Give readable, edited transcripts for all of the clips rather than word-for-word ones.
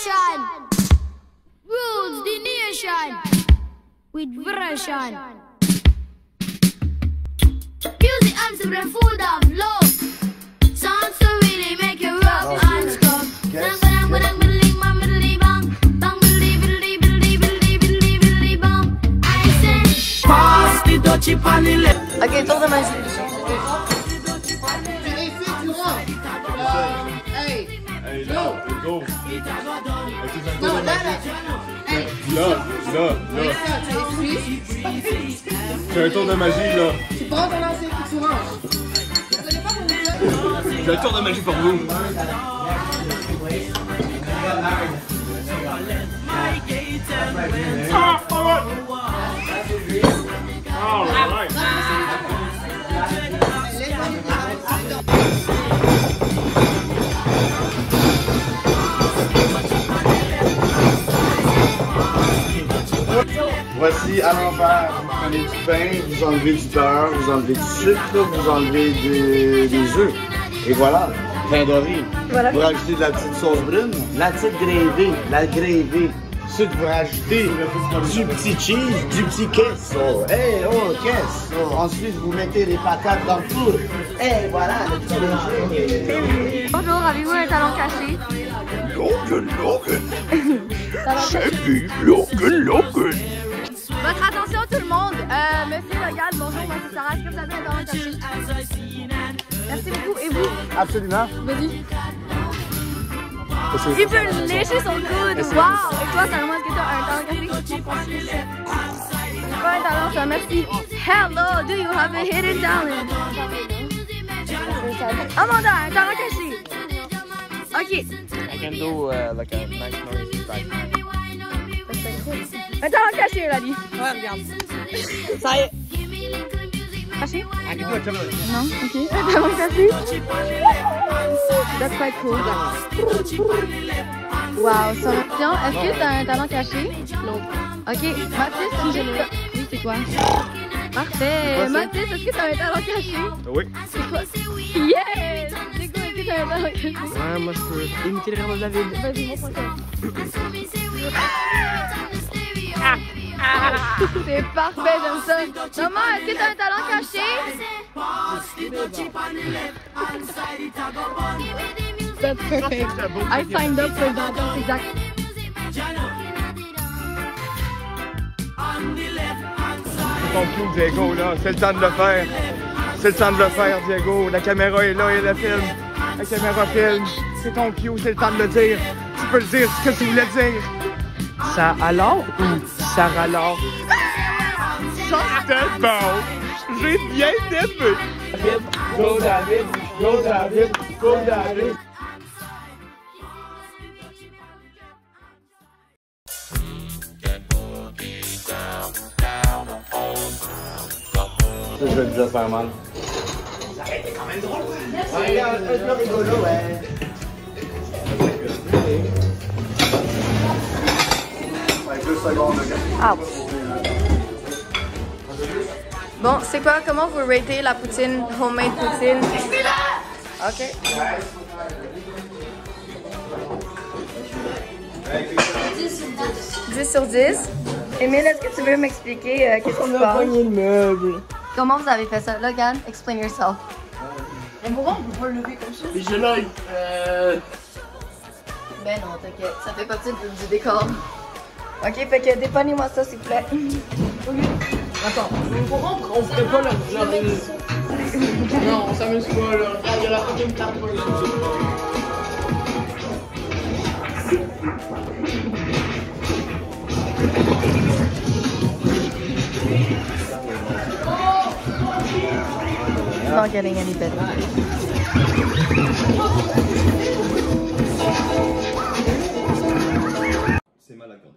nation rules the nation with version. Music and the food of love. Sounds to really make you rock and stop. Ok, tour de magie. Hey, là, go. non, là. Là. C'est un tour de magie, là. Tu prends ton lancer et tu ranges. C'est un tour de magie pour vous. Voici à l'envers, vous prenez du pain, vous enlevez du beurre, vous enlevez du sucre, vous enlevez des œufs. Et voilà, pain doré. Voilà. Vous rajoutez de la petite sauce brune, la petite gravy, la gravy. Ensuite, vous rajoutez du petit cheese, du petit queso. Hey, oh, queso. Ensuite, vous mettez les patates dans le four. Et voilà, le petit déjeuner. Bonjour, avez-vous un talon caché? Logan. C'est lui, Logan. Votre attention tout le monde. Monsieur Logan, bonjour, moi c'est Sarah. Est-ce que vous avez un talon caché? Merci beaucoup. Et vous? Absolument. Vas-y. Il peut lécher son coude. Wow! Et toi, Salomon, est-ce que tu as un talon caché? C'est pas un talent, ça. Merci. Hello, do you have a hidden talent? Amanda, un talent caché. Ok. I can do like a nice noise like. Un talent caché, elle a dit. Ouais, regarde. Ça y est. Caché? I can do it, Non, ok. Un talent caché. That's quite cool. Wow, ça va bien. Est-ce que tu as un talent caché? Non. Ok, Mathis, tu me oui, c'est quoi? Parfait. Mathis, est-ce que tu as un talent caché? Oui. C'est quoi? Yes! C'est quoi? Est-ce que tu as un talent caché? Ouais, moi je peux imiter le rire de David. Vas-y, montre-moi c'est parfait, j'aime ça. Maman, est-ce que tu as un talent caché? That's perfect. I signed up for that. That's exact. C'est ton clou, Diego, là. C'est le temps de le faire. C'est le temps de le faire, Diego. La caméra est là et elle filme. La caméra filme. C'est ton cue, c'est le temps de le dire. Tu peux le dire, ce que tu voulais dire. Ça alors ou ça alors? Ça, c'était bon. J'ai bien aimé. Go David, go David, go David. Ça, je vais déjà faire mal. Ça a été quand même drôle, ouais. Ouais, un peu rigolo, ouais. Ouais, 2 secondes, là. Ah. Bon, c'est quoi? Comment vous ratez la poutine, homemade poutine? Ok. 10 sur 10. Emile, est-ce que tu veux m'expliquer qu'est-ce qui se passe? Le meuble. Comment vous avez fait ça? Logan, explain yourself. Mais pourquoi on peut pas le lever comme ça? J'ai l'œil. Ben non, t'inquiète, ça fait partie du décor. Ok, fait que dépannez-moi ça s'il vous plaît. Attends, pourquoi on ferait pas genre... Non, on s'amuse pas là. Regarde, il y a la fucking tarte pour les choses. Not getting any better. C'est mal accordé.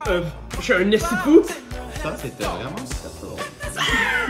Je suis un essipou. Ça, c'était vraiment ça.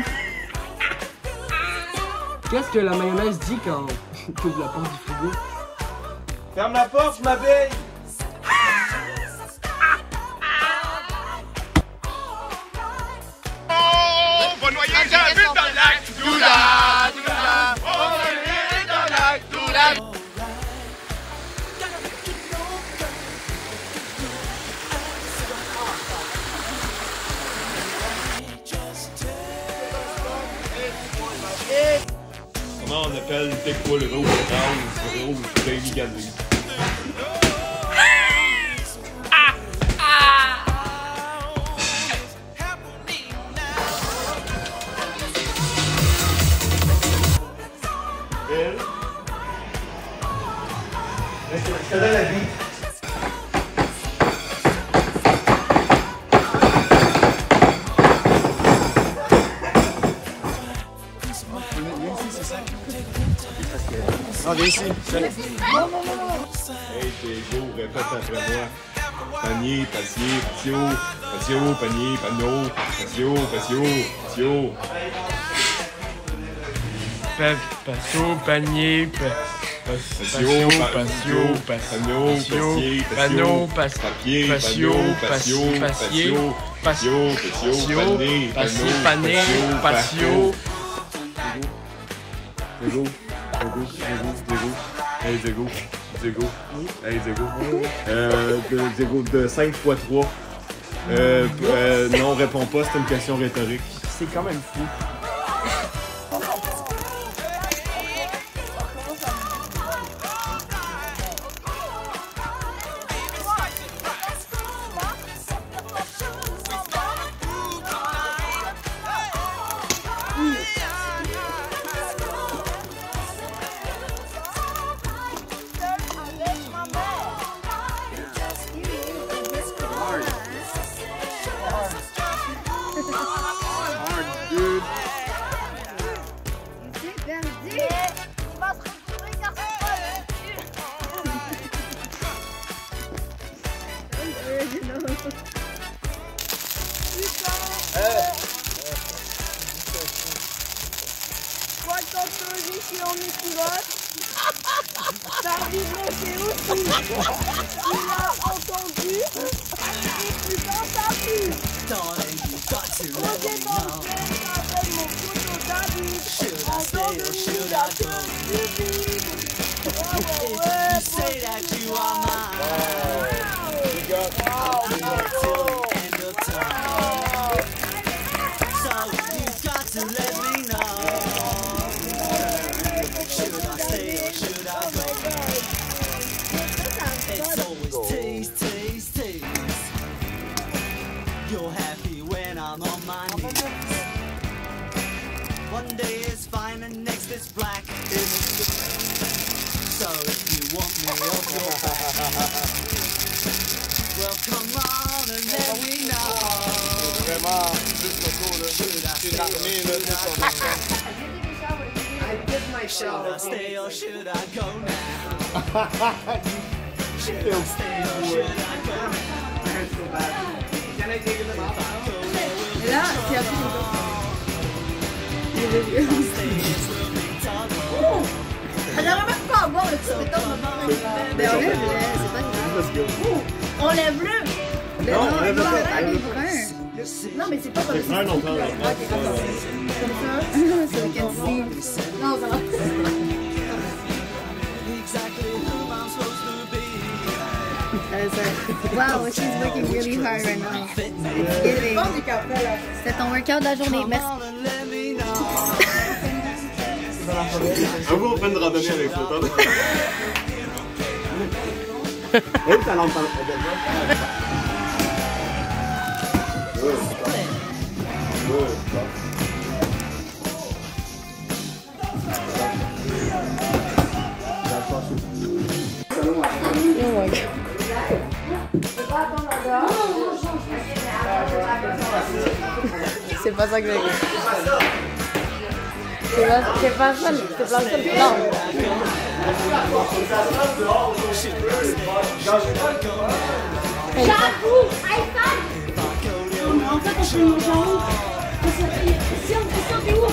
Qu'est-ce que la mayonnaise dit quand tu ouvres la porte du frigo? Ferme la porte, ma belle! On va noyer la vue dans le lac! Doula, doula! On va noyer dans le lac! Doula! Comment on appelle c'est quoi le rouge Baby Gandhi? Je te donne la vie. Ah, viens ici. Hey, Diego, répète après moi. Panier, patio, patio, patio, panier, panneau, patio, patio, patio. Patio, panier, Patio, patio, panneau, papier, panneau, papier, patio, patio, patio, patio, patio, panier, panneau, patio. Diego, hey Diego, hey Diego, Diego de 5 x 3. Non, réponds pas, c'est une question rhétorique. C'est quand même fou. Quoi quand je suis en épilote, ça vibre aussi. Il a entendu, et putain ça pue. Quand j'ai dansé avec mon couteau David, en temps de nidation stupide. Ouais, say that you are mine. To let me know, should I stay or should I go? It's always tease, tease, tease. You're happy when I'm on my knees. One day is fine and next is black. So if you want me off your back, well come on and let me know. Vraiment, juste autour, là. C'est une armée, là. Should I stay or should I go now? Should I stay or should I go now? Et là, c'est après On n'aurait même pas à boire le petit béton. Ben on lève, c'est pas grave. On lève-le. Ben non, lève-le pas. ah, les bruns. Non, mais c'est pas comme ça. Non, non, non. Comme ça. C'est le Kenzie. Non, ça va. Wow, she's working really hard right now. It's giving. C'est ton workout de la journée. Merci. Un jour, on fait une randonnée avec toi. Et ta lampe. C'est pas ça que j'ai dit. C'est pas ça. C'est pas ça. Non. J'avoue, iPad. c'est mon genre. Christian, t'es où?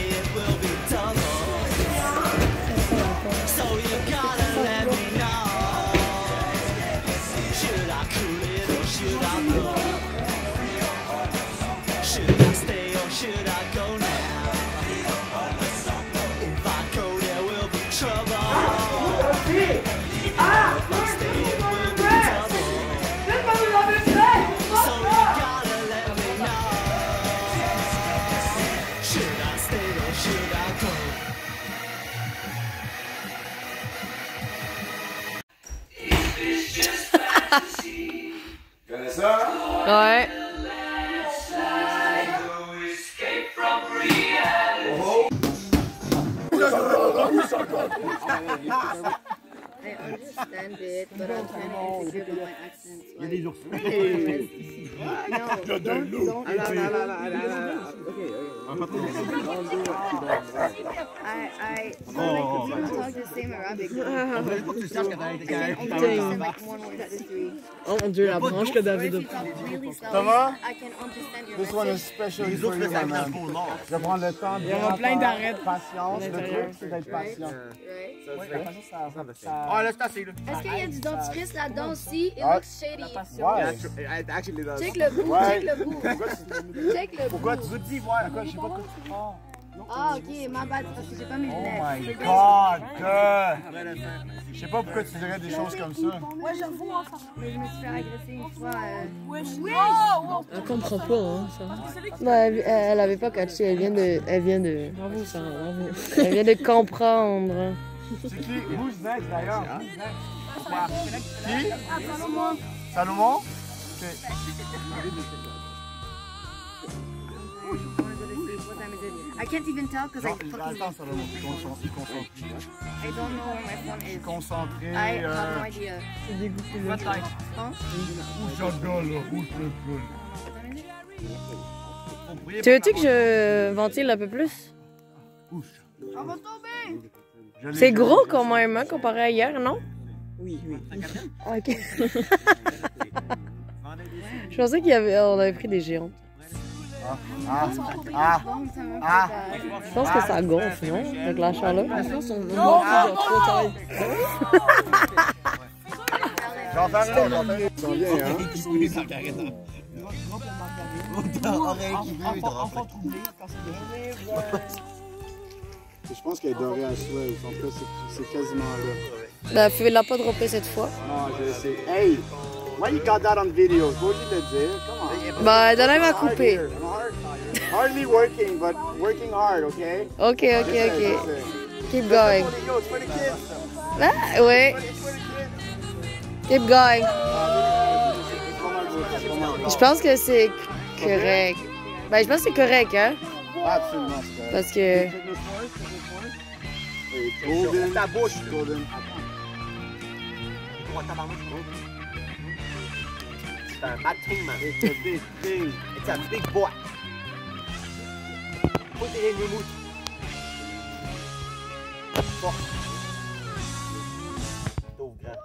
Connais ça? Ouais. I understand it, but I'm trying to insecure about my accent. Il y a des ours. No, don't. I don't talk the same Arabic. I can only understand like one word out of three. Oh mon dieu, la branche que David a pris. Thomas? I can understand your This one is message. special for you, man. Je vais prendre le temps de Il y aura plein d'arrêts de patience. Le truc, c'est d'être patient. Ah, là, c'est assez, là. Est-ce qu'il y a du dentifrice là-dedans aussi? It Ah. looks shady. Ouais. Check le bout, Ouais. check le bout. Check le bout. Pourquoi tu veux dire, ouais, quoi, je sais pas de quoi tu parles. Ah, ok, ma bad, parce que j'ai pas mes Oh lunettes. my god! Je sais pas pourquoi tu dirais des choses comme ça. Mais je me suis fait agresser une fois. Elle comprend pas, hein, ça. Ouais, elle avait pas catché, elle vient de Bravo, Sarah, bravo. elle vient de comprendre. C'est qui? Who's next d'ailleurs? Qui? Salomon? Ok. I can't even tell because I Attends, Salomon, je suis concentré. I don't know where my phone is. Concentré. I have no idea. C'est dégoûté. Hein? Tu veux-tu que je ventile un peu plus? On va tomber. C'est gros quand même, hein, comparé à hier, non? Oui. Ah, ok. Je pensais qu'on avait pris des géants. Je pense que ça gonfle, non? Avec la chaleur. Je pense qu'on a trop taille. J'en fais rien, j'en fais rien. Ça vient, hein? Je pense qu'elle est dorée à souhait. En fait, c'est quasiment là. Bah, fais-la pas dropper cette fois. Non, je sais. Hey! Why you got that on video? Faut le dire. Come on. Bah, donne-moi à couper. Hardly working, but working hard, okay? Ok. Keep going. Yo, it's for the kids. Ah, ouais. Keep going. Je pense que c'est correct. Ben, je pense que c'est correct, hein? Absolument, c'est correct. Parce que... Golden. Ta bouche, Golden. C'est un bad thing, man. It's a big thing. It's a big boy. Put it in your mood. Fort. Pauvre grand.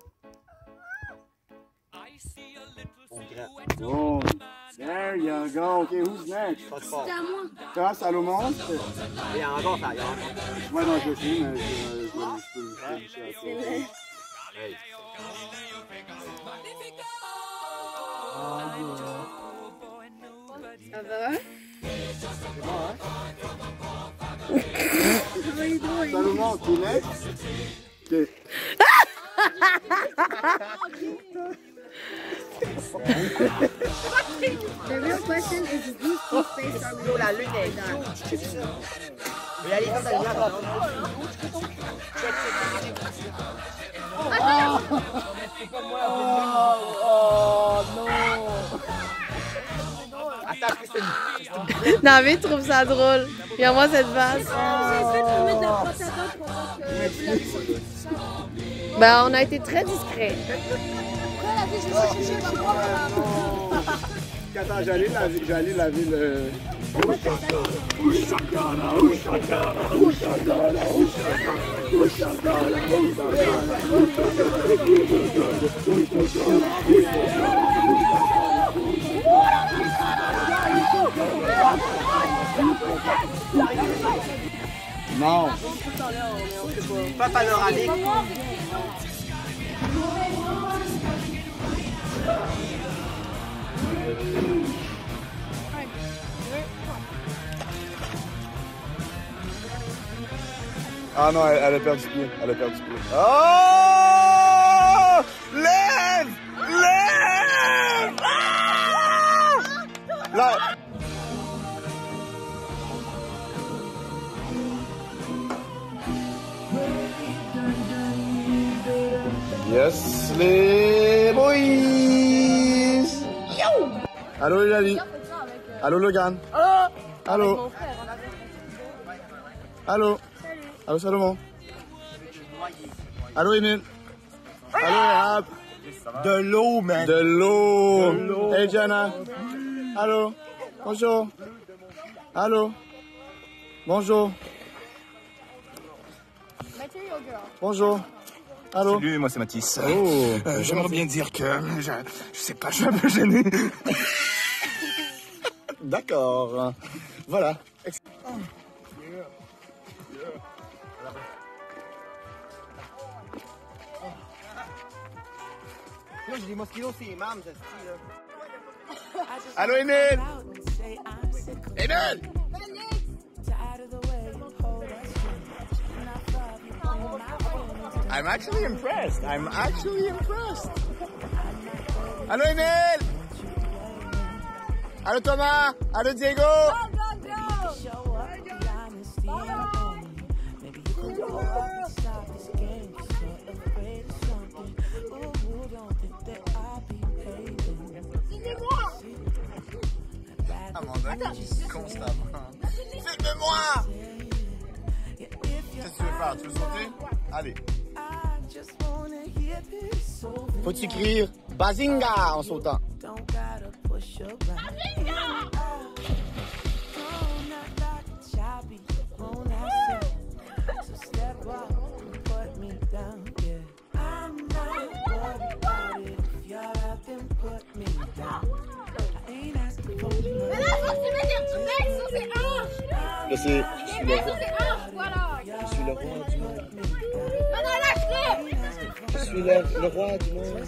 Pauvre grand. Oh, there you go. Okay, who's next? Pas de fort. Toi, Salomon? Il y a encore ça, il y a encore. Ouais, non, je le sais, mais je peux Hey. Ça va? Salomon, tu es next? Ok. The real question is whose toothpaste are we La lune est huge, check ça. Mais allez, comme dans le blanc, check. Attends, que c'est David trouve ça drôle. Regarde-moi cette face. Ben, on a été très discrets. Attends, j'allais laver le... Non. Pas panoramique. Ah non, elle a perdu pied. Elle a perdu pied. Oh! Lève! Lève! Ah! Là. Yes, les boys! Yo! Allô, Lali? Allô, Logan? Allô? Allô? Allô, Salomon? Allô, Emile? Allô, Rahab? De l'eau, man. De l'eau! Hey, Jana? Allô? Bonjour? Allô? Bonjour? Bonjour? Allô? Salut, moi c'est Mathis. Oh! J'aimerais bien dire que je sais pas, je suis un peu gêné. D'accord. Voilà. Là, j'ai des mosquitos sur les mames, ça se dit, là. Allô, Emile? Emile! I'm actually impressed. I'm actually impressed. Allô, Emile? Allô, Thomas? Allô, Diego? Amanda, constamment. Filme-moi! Qu'est-ce que tu veux faire? Tu veux sauter? Allez. Faut-tu écrire Bazinga en sautant? Bazinga! Là, c'est... Je suis le roi du monde. Je suis le roi du monde.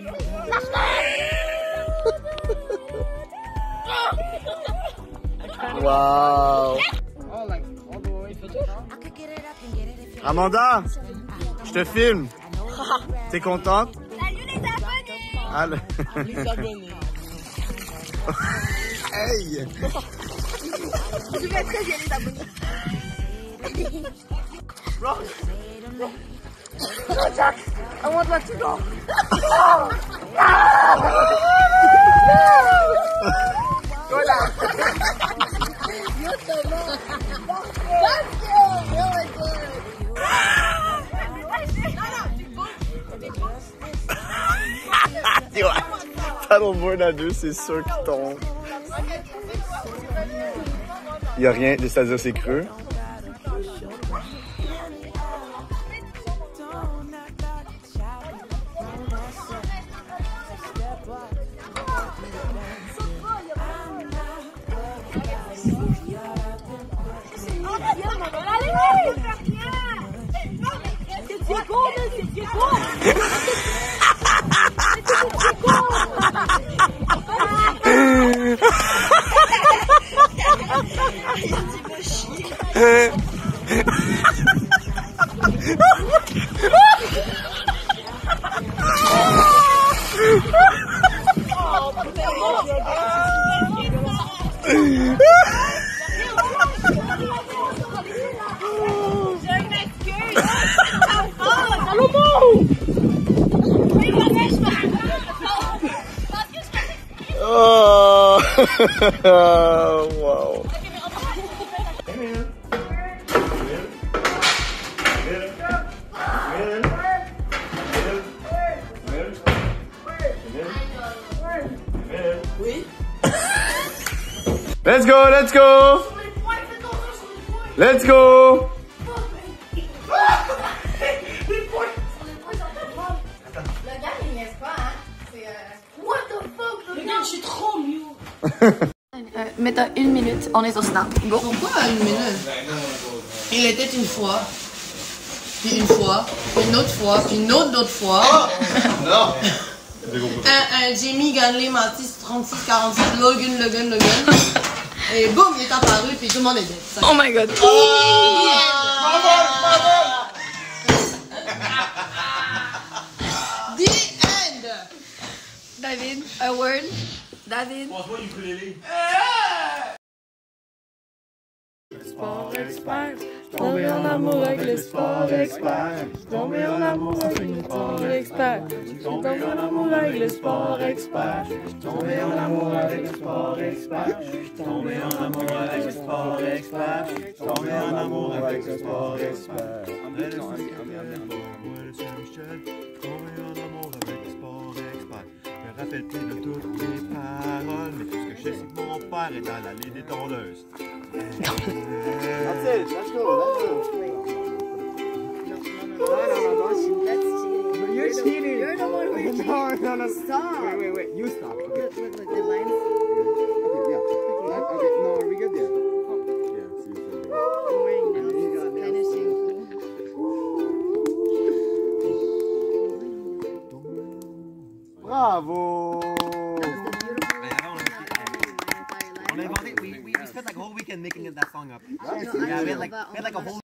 Wow. Amanda, je te filme. T'es contente? Salut les abonnés! Les abonnés. Hey! Je vais très bien les abonnés. Jack, I want to let you go. Paddleboard à deux, c'est sûr qu'il tombe. Il n'y a rien, c'est-à-dire c'est creux. Oh, wow. Let's go, let's go. Let's go. Le gars, il niaise pas, hein. C'est... What the fuck, le gars? Je suis trop mieux. mais t'as 1 minute. On est sur Snap. Go. Pourquoi 1 minute? Il était une fois, puis une fois, puis une autre fois, puis une autre fois. Non! Un Jamie Ganley, Mathis, 36, 46, Logan. Et boum, il est apparu, puis tout le monde est dead. Oh my god. The end! David, a word. David. Sport expert, tombé en amour avec le sport expert. Tombé en amour avec le sport expert. Tombé en amour avec le sport expert. Tombé en amour avec le sport expert. Tombé en amour avec le sport expert. Tombé en amour avec le sport expert. Tombé en amour avec le sport expert. Je me rappelle plus de toutes les paroles, mais tout ce que je sais, c'est que mon père est dans l'allée des tondeuses. That's it. Let's go. You're cheating. You're the one who cheated. No. Stop. Wait. You stop. Okay. Look, the lines. Okay, yeah. Okay, no, are we good there? Yeah, see you I'm wearing nails. It's kind of shameful. Bravo! On a inventé, we spent like a whole weekend making that song up. No, Yeah, we had like a whole